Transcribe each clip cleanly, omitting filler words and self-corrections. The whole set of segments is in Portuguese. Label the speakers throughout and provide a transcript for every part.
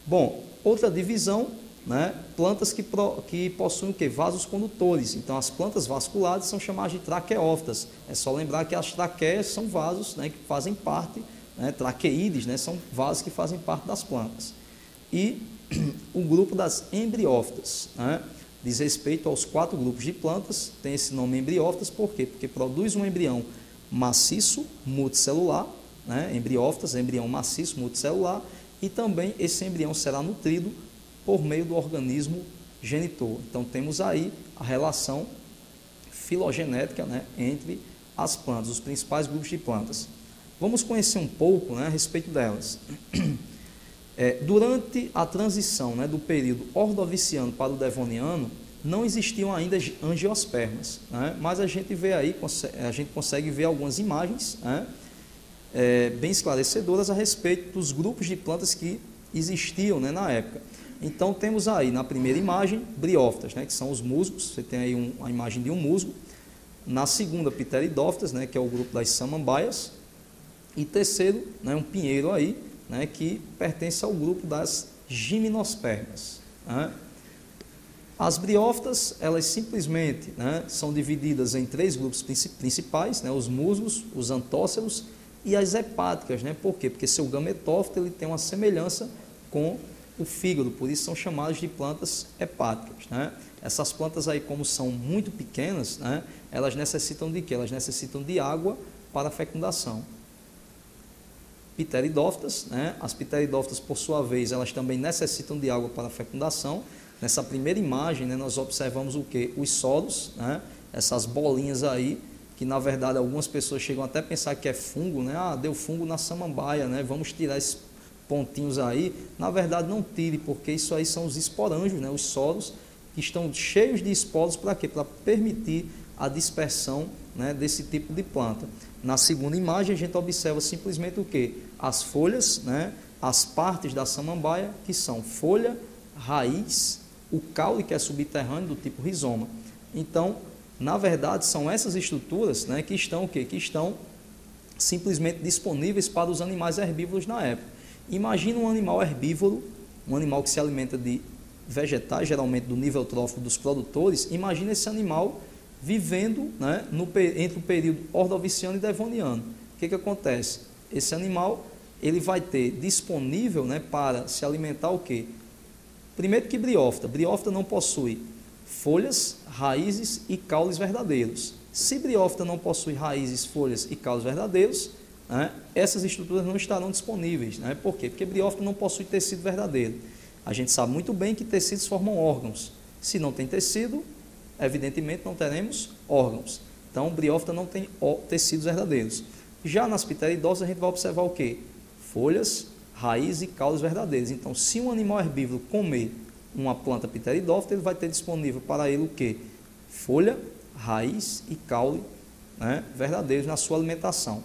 Speaker 1: Bom, outra divisão, né, plantas que possuem o quê? Vasos condutores. Então, as plantas vasculares são chamadas de traqueófitas. É só lembrar que as traqueias são vasos, né, que fazem parte, né, traqueídes, né, são vasos que fazem parte das plantas. E o grupo das embriófitas, né, diz respeito aos 4 grupos de plantas, tem esse nome embriófitas, por quê? Porque produz um embrião maciço, multicelular, né, embriófitas, embrião maciço, multicelular, e também esse embrião será nutrido por meio do organismo genitor. Então, temos aí a relação filogenética, né, entre as plantas, os principais grupos de plantas. Vamos conhecer um pouco, né, a respeito delas. Durante a transição, né, do período ordoviciano para o devoniano, não existiam ainda angiospermas, né, mas a gente vê aí, a gente consegue ver algumas imagens, né, bem esclarecedoras a respeito dos grupos de plantas que existiam, né, na época. Então, temos aí na primeira imagem briófitas, né, que são os musgos, você tem aí a imagem de um musgo. Na segunda, pteridófitas, né, que é o grupo das samambaias. E terceiro, né, um pinheiro aí, né, que pertence ao grupo das gimnospermas. Né. As briófitas, elas simplesmente, né, são divididas em 3 grupos principais, né, os musgos, os antóceros e as hepáticas. Né. Por quê? Porque seu gametófito ele tem uma semelhança com o fígado, por isso são chamadas de plantas hepáticas. Né. Essas plantas aí, como são muito pequenas, né, elas necessitam de quê? Elas necessitam de água para a fecundação. Pteridófitas, né, as pteridófitas, por sua vez, elas também necessitam de água para a fecundação. Nessa primeira imagem, né, nós observamos o quê? Os soros, né, essas bolinhas aí, que na verdade algumas pessoas chegam até a pensar que é fungo, né? Ah, deu fungo na samambaia, né? Vamos tirar esses pontinhos aí. Na verdade, não tire, porque isso aí são os esporângios, né? Os soros, que estão cheios de esporos para quê? Para permitir a dispersão, né, desse tipo de planta. Na segunda imagem, a gente observa simplesmente o quê? As folhas, né, as partes da samambaia, que são folha, raiz, o caule, que é subterrâneo, do tipo rizoma. Então, na verdade, são essas estruturas, né, que estão o quê? Que estão simplesmente disponíveis para os animais herbívoros na época. Imagina um animal herbívoro, um animal que se alimenta de vegetais, geralmente do nível trófico dos produtores. Imagina esse animal vivendo, né, entre o período ordoviciano e devoniano. O que acontece? Esse animal ele vai ter disponível, né, para se alimentar o quê? Primeiro que briófita. Briófita não possui folhas, raízes e caules verdadeiros. Se briófita não possui raízes, folhas e caules verdadeiros, né, essas estruturas não estarão disponíveis. Né? Por quê? Porque briófita não possui tecido verdadeiro. A gente sabe muito bem que tecidos formam órgãos. Se não tem tecido, evidentemente não teremos órgãos. Então, briófita não tem tecidos verdadeiros. Já nas pteridófitas, a gente vai observar o quê? Folhas, raízes e caules verdadeiros. Então, se um animal herbívoro comer uma planta pteridófita, ele vai ter disponível para ele o quê? Folha, raiz e caule, né, verdadeiros na sua alimentação.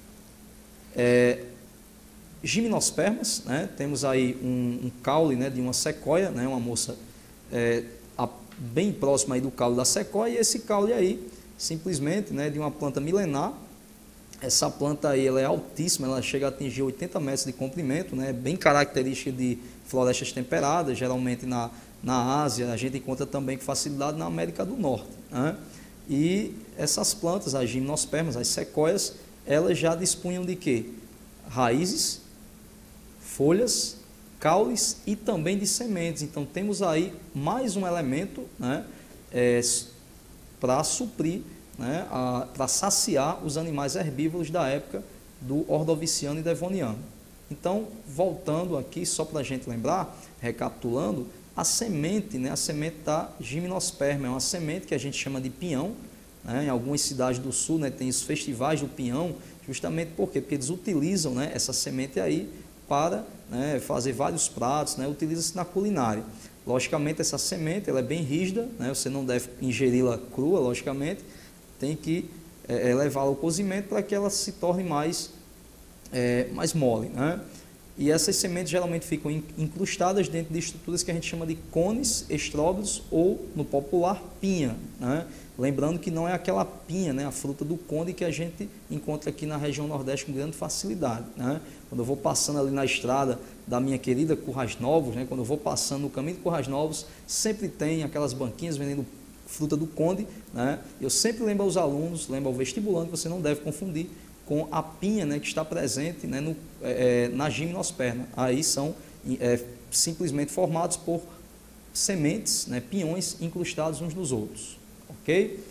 Speaker 1: Gimnospermas, né, temos aí um caule, né, de uma sequoia, né, uma moça bem próxima aí do caule da sequoia, e esse caule aí, simplesmente, né, de uma planta milenar. Essa planta aí ela é altíssima, ela chega a atingir 80 metros de comprimento, né, bem característica de florestas temperadas, geralmente na Ásia, a gente encontra também com facilidade na América do Norte. Né? E essas plantas, as gimnospermas, as sequoias, elas já dispunham de quê? Raízes, folhas, caules e também de sementes. Então, temos aí mais um elemento, né, para suprir, né, para saciar os animais herbívoros da época do ordoviciano e devoniano. Então, voltando aqui, só para a gente lembrar, recapitulando, a semente, né, a semente da gimnosperma é uma semente que a gente chama de pinhão. Né, em algumas cidades do sul, né, tem os festivais do pinhão, justamente por quê? Porque eles utilizam, né, essa semente aí para, né, fazer vários pratos, né, utiliza-se na culinária. Logicamente, essa semente ela é bem rígida, né, você não deve ingeri-la crua, logicamente, tem que levá-la ao cozimento para que ela se torne mais mole. Né? e essas sementes geralmente ficam incrustadas dentro de estruturas que a gente chama de cones, estróbilos ou, no popular, pinha, né? Lembrando que não é aquela pinha, né, a fruta do conde que a gente encontra aqui na região Nordeste com grande facilidade, né? Quando eu vou passando ali na estrada da minha querida Currais Novos, né, quando eu vou passando no caminho de Currais Novos, sempre tem aquelas banquinhas vendendo fruta do conde, né? Eu sempre lembro aos alunos, lembro ao vestibulando, que você não deve confundir com a pinha, né, que está presente, né, na gimnosperma. Aí são simplesmente formados por sementes, né, pinhões incrustados uns nos outros. Ok?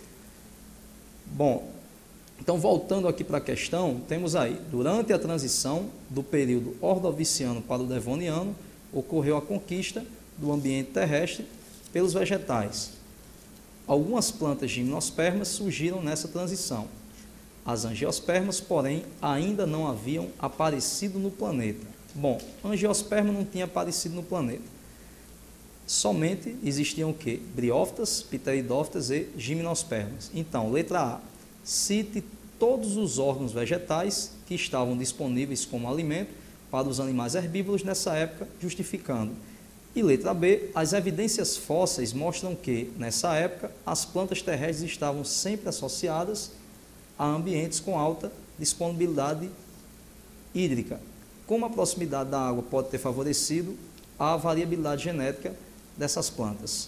Speaker 1: Bom, então voltando aqui para a questão, temos aí, durante a transição do período ordoviciano para o devoniano, ocorreu a conquista do ambiente terrestre pelos vegetais. Algumas plantas gimnospermas surgiram nessa transição. As angiospermas, porém, ainda não haviam aparecido no planeta. Bom, angiosperma não tinha aparecido no planeta. Somente existiam o quê? Briófitas, pteridófitas e gimnospermas. Então, letra A. Cite todos os órgãos vegetais que estavam disponíveis como alimento para os animais herbívoros nessa época, justificando. E letra B. As evidências fósseis mostram que, nessa época, as plantas terrestres estavam sempre associadas a ambientes com alta disponibilidade hídrica. Como a proximidade da água pode ter favorecido a variabilidade genética dessas plantas?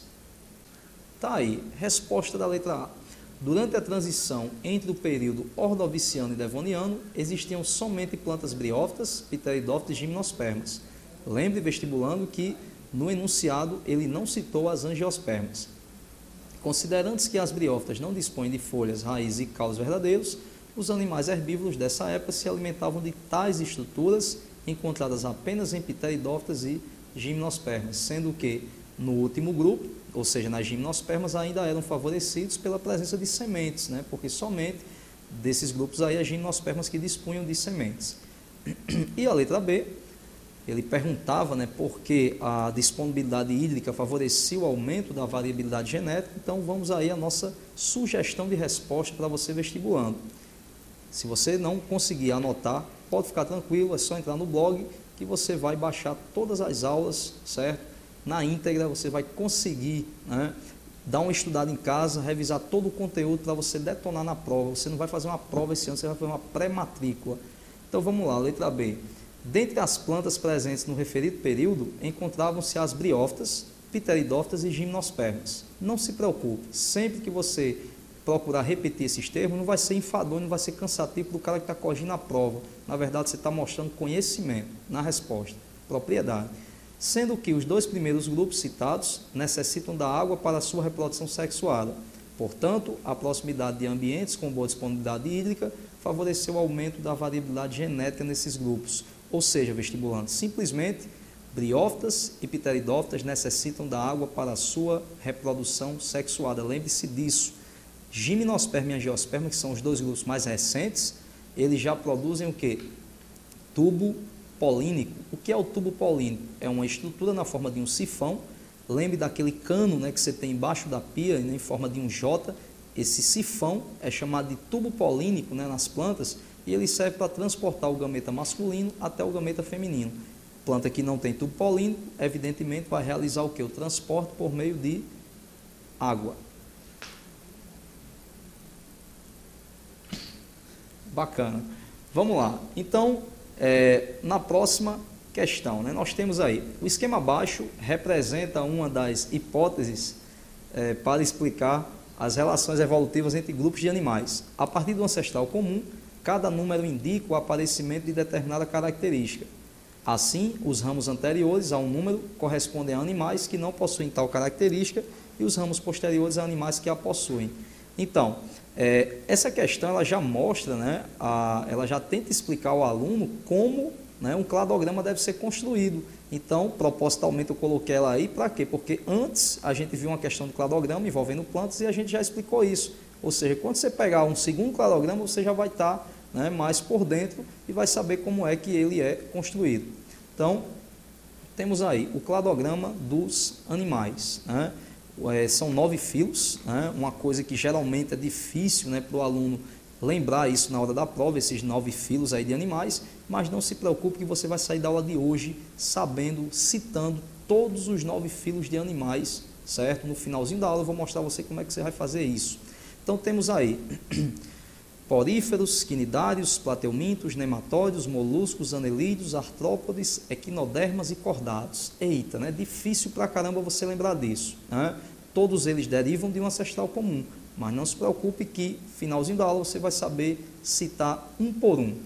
Speaker 1: Tá aí, resposta da letra A. Durante a transição entre o período ordoviciano e devoniano, existiam somente plantas briófitas, pteridófitas e gimnospermas. Lembre, vestibulando, que no enunciado ele não citou as angiospermas. Considerando-se que as briófitas não dispõem de folhas, raízes e caules verdadeiros, os animais herbívoros dessa época se alimentavam de tais estruturas encontradas apenas em pteridófitas e gimnospermas, sendo que no último grupo, ou seja, nas gimnospermas, ainda eram favorecidos pela presença de sementes, né? Porque somente desses grupos aí as gimnospermas que dispunham de sementes. E a letra B, ele perguntava, né, por que a disponibilidade hídrica favorecia o aumento da variabilidade genética. Então vamos aí a nossa sugestão de resposta para você vestibulando. Se você não conseguir anotar, pode ficar tranquilo, é só entrar no blog que você vai baixar todas as aulas, certo? Na íntegra, você vai conseguir, né, dar uma estudada em casa, revisar todo o conteúdo para você detonar na prova. Você não vai fazer uma prova esse ano, você vai fazer uma pré-matrícula. Então vamos lá, letra B. Dentre as plantas presentes no referido período, encontravam-se as briófitas, pteridófitas e gimnospermas. Não se preocupe, sempre que você procurar repetir esses termos, não vai ser enfadonho, não vai ser cansativo para o cara que está corrigindo a prova. Na verdade, você está mostrando conhecimento na resposta, propriedade. Sendo que os dois primeiros grupos citados necessitam da água para a sua reprodução sexuada. Portanto, a proximidade de ambientes com boa disponibilidade hídrica favoreceu o aumento da variabilidade genética nesses grupos. Ou seja, vestibulando, simplesmente briófitas e pteridófitas necessitam da água para a sua reprodução sexuada. Lembre-se disso. Gimnosperma e angiosperma, que são os dois grupos mais recentes, eles já produzem o quê? Tubo polínico. O que é o tubo polínico? É uma estrutura na forma de um sifão. Lembre daquele cano, né, que você tem embaixo da pia, né, em forma de um J. Esse sifão é chamado de tubo polínico, né, nas plantas, e ele serve para transportar o gameta masculino até o gameta feminino. Planta que não tem tubo polínico, evidentemente, vai realizar o quê? O transporte por meio de água. Bacana. Vamos lá. Então, na próxima questão, né, nós temos aí, o esquema abaixo representa uma das hipóteses para explicar as relações evolutivas entre grupos de animais. A partir do ancestral comum, cada número indica o aparecimento de determinada característica. Assim, os ramos anteriores a um número correspondem a animais que não possuem tal característica e os ramos posteriores a animais que a possuem. Então, essa questão ela já mostra, né, ela já tenta explicar ao aluno como, né, um cladograma deve ser construído. Então, propositalmente eu coloquei ela aí, para quê? Porque antes a gente viu uma questão de cladograma envolvendo plantas e a gente já explicou isso. Ou seja, quando você pegar um segundo cladograma, você já vai estar, né, mais por dentro e vai saber como é que ele é construído. Então, temos aí o cladograma dos animais, né? São 9 filos, né? Uma coisa que geralmente é difícil, né, para o aluno lembrar isso na hora da prova, esses 9 filos aí de animais, mas não se preocupe que você vai sair da aula de hoje sabendo, citando todos os 9 filos de animais, certo? No finalzinho da aula eu vou mostrar a você como é que você vai fazer isso. Então temos aí poríferos, quinidários, plateumintos, nematóides, moluscos, anelídeos, artrópodes, equinodermas e cordados. Eita, né? Difícil pra caramba você lembrar disso, né? Todos eles derivam de um ancestral comum, mas não se preocupe que, finalzinho da aula, você vai saber citar um por um.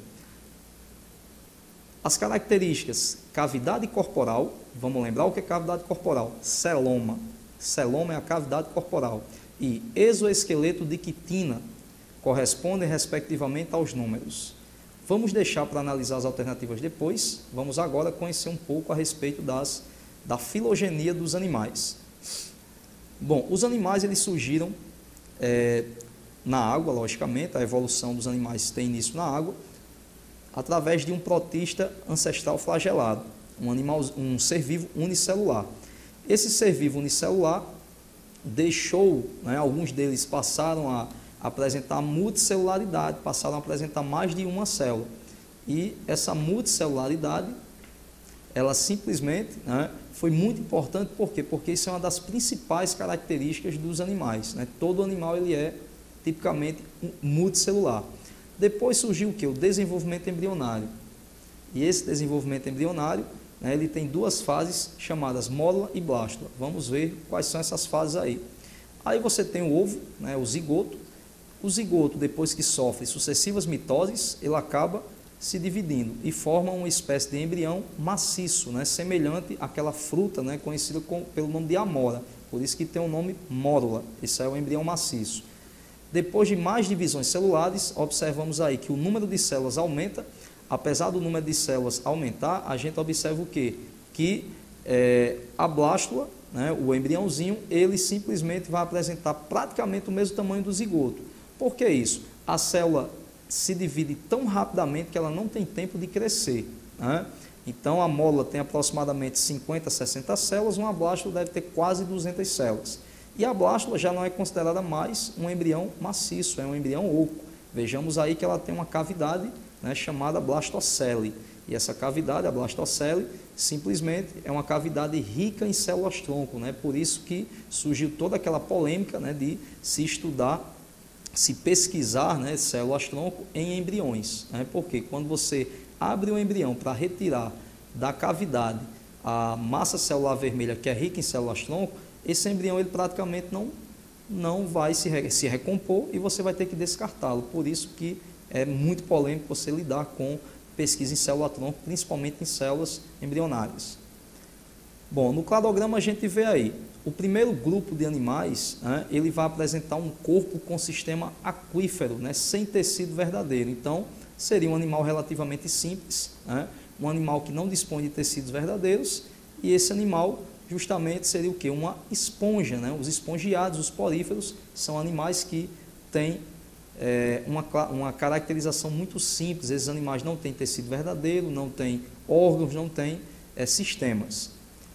Speaker 1: As características: cavidade corporal, vamos lembrar o que é cavidade corporal? Celoma. Celoma é a cavidade corporal. E exoesqueleto de quitina, correspondem respectivamente aos números. Vamos deixar para analisar as alternativas depois. Vamos agora conhecer um pouco a respeito da filogenia dos animais. Bom, os animais eles surgiram na água, logicamente, a evolução dos animais tem início na água, através de um protista ancestral flagelado, um ser vivo unicelular. Esse ser vivo unicelular deixou, né, alguns deles passaram a apresentar multicelularidade, passaram a apresentar mais de uma célula. E essa multicelularidade, ela simplesmente, né, foi muito importante, por quê? Porque isso é uma das principais características dos animais, né? Todo animal ele é tipicamente multicelular. Depois surgiu o quê? O desenvolvimento embrionário. E esse desenvolvimento embrionário, né, ele tem 2 fases chamadas mórula e blástula. Vamos ver quais são essas fases aí. Aí você tem o ovo, né, o zigoto. O zigoto, depois que sofre sucessivas mitoses, ele acaba se dividindo e forma uma espécie de embrião maciço, né, semelhante àquela fruta, né, conhecida pelo nome de amora. Por isso que tem o nome mórula. Esse é o embrião maciço. Depois de mais divisões celulares, observamos aí que o número de células aumenta. Apesar do número de células aumentar, a gente observa o quê? Que a blástula, né, o embriãozinho, ele simplesmente vai apresentar praticamente o mesmo tamanho do zigoto. Por que isso? A célula se divide tão rapidamente que ela não tem tempo de crescer, né? Então, a mórula tem aproximadamente 50 a 60 células, uma blástula deve ter quase 200 células. E a blástula já não é considerada mais um embrião maciço, é um embrião oco. Vejamos aí que ela tem uma cavidade, né, chamada blastocele. E essa cavidade, a blastocele, simplesmente é uma cavidade rica em células-tronco, né? Por isso que surgiu toda aquela polêmica, né, de se estudar, se pesquisar, né, células-tronco em embriões, né? Porque quando você abre um embrião para retirar da cavidade a massa celular vermelha que é rica em células-tronco, esse embrião ele praticamente não vai se recompor e você vai ter que descartá-lo. Por isso que é muito polêmico você lidar com pesquisa em célula-tronco, principalmente em células embrionárias. Bom, no cladograma a gente vê aí, o primeiro grupo de animais, né, ele vai apresentar um corpo com sistema aquífero, né, sem tecido verdadeiro. Então, seria um animal relativamente simples, né, um animal que não dispõe de tecidos verdadeiros, e esse animal justamente seria o quê? Uma esponja, né? Os espongiados, os poríferos, são animais que têm uma caracterização muito simples. Esses animais não têm tecido verdadeiro, não têm órgãos, não têm sistemas.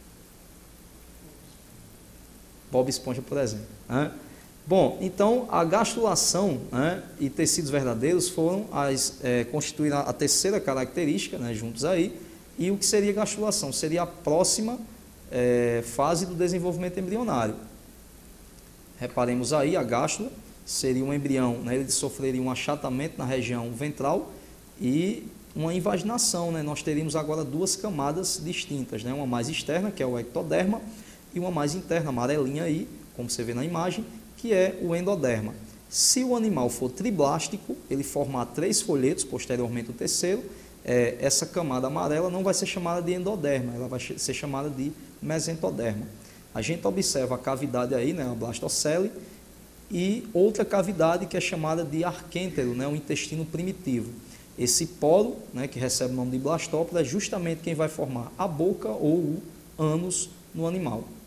Speaker 1: Bob Esponja, por exemplo, né? Bom, então a gastrulação, né, e tecidos verdadeiros foram constituíram a terceira característica, né, juntos aí. E o que seria gastrulação? Seria a próxima fase do desenvolvimento embrionário. Reparemos aí, a gástrula seria um embrião, né, ele sofreria um achatamento na região ventral e uma invaginação, né? Nós teríamos agora 2 camadas distintas, né? Uma mais externa, que é o ectoderma, e uma mais interna, amarelinha aí, como você vê na imagem, que é o endoderma. Se o animal for triblástico, ele formar 3 folhetos, posteriormente o terceiro, essa camada amarela não vai ser chamada de endoderma, ela vai ser chamada de mesentoderma. A gente observa a cavidade aí, né, a blastocele, e outra cavidade que é chamada de arquêntero, né, o intestino primitivo. Esse polo, né, que recebe o nome de blastópoda, é justamente quem vai formar a boca ou o ânus no animal.